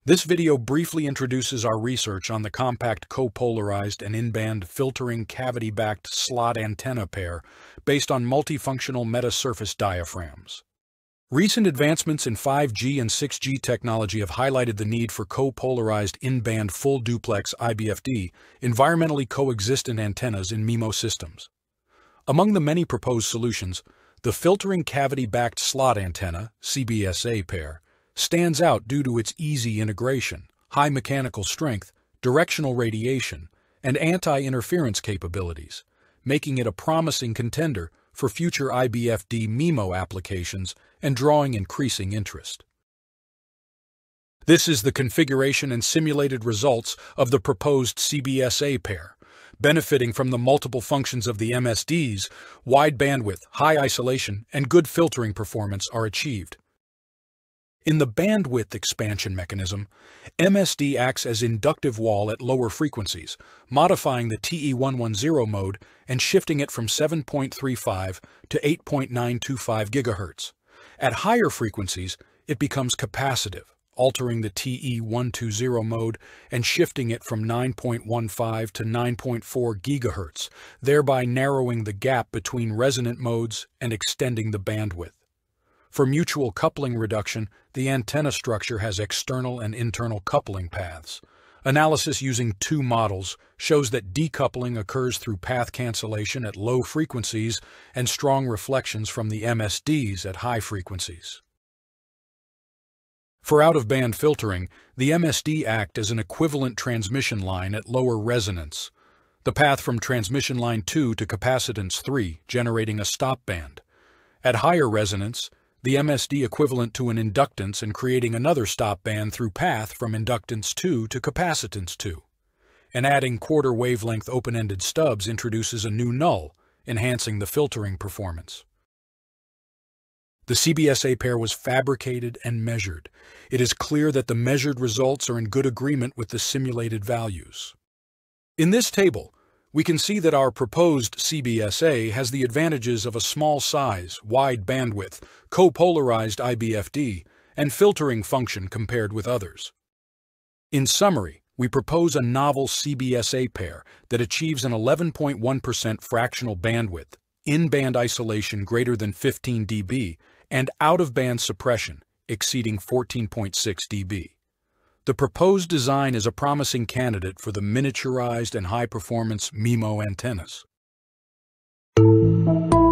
This video briefly introduces our research on the compact copolarized and in-band filtering cavity-backed slot antenna pair based on multifunctional metasurface diaphragms. Recent advancements in 5G and 6G technology have highlighted the need for copolarized in-band full-duplex IBFD environmentally coexistent antennas in MIMO systems. Among the many proposed solutions, the filtering cavity-backed slot antenna (CBSA) pair stands out due to its easy integration, high mechanical strength, directional radiation, and anti-interference capabilities, making it a promising contender for future IBFD MIMO applications and drawing increasing interest. This is the configuration and simulated results of the proposed CBSA pair. Benefiting from the multiple functions of the MSDs, wide bandwidth, high isolation, and good filtering performance are achieved. In the bandwidth expansion mechanism, MSD acts as inductive wall at lower frequencies, modifying the TE110 mode and shifting it from 7.35 to 8.925 GHz. At higher frequencies, it becomes capacitive, altering the TE120 mode and shifting it from 9.15 to 9.4 GHz, thereby narrowing the gap between resonant modes and extending the bandwidth. For mutual coupling reduction, the antenna structure has external and internal coupling paths. Analysis using two models shows that decoupling occurs through path cancellation at low frequencies and strong reflections from the MSDs at high frequencies. For out-of-band filtering, the MSD act as an equivalent transmission line at lower resonance. The path from transmission line 2 to capacitance 3, generating a stop band. At higher resonance, the MSD equivalent to an inductance and creating another stop band through path from inductance 2 to capacitance 2. And adding quarter wavelength open-ended stubs introduces a new null, enhancing the filtering performance. The CBSA pair was fabricated and measured. It is clear that the measured results are in good agreement with the simulated values. In this table, we can see that our proposed CBSA has the advantages of a small size, wide bandwidth, copolarized IBFD, and filtering function compared with others. In summary, we propose a novel CBSA pair that achieves an 11.1% fractional bandwidth, in-band isolation greater than 15 dB, and out-of-band suppression exceeding 14.6 dB. The proposed design is a promising candidate for the miniaturized and high-performance MIMO antennas.